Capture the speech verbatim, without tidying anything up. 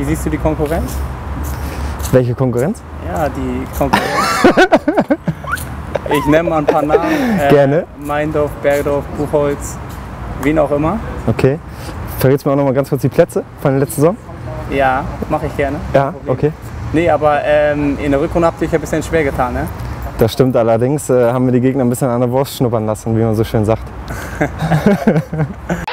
siehst du die Konkurrenz? Welche Konkurrenz? Ja, die Konkurrenz. Ich nenne mal ein paar Namen. Äh, Gerne. Meindorf, Bergdorf, Buchholz, wen auch immer. Okay. Verrätst du mir auch noch mal ganz kurz die Plätze von der letzten Saison? Ja, mache ich gerne. Ja, okay. Nee, aber ähm, in der Rückrunde habt ihr euch ein bisschen schwer getan, ne? Das stimmt, allerdings äh, haben wir die Gegner ein bisschen an der Wurst schnuppern lassen, wie man so schön sagt.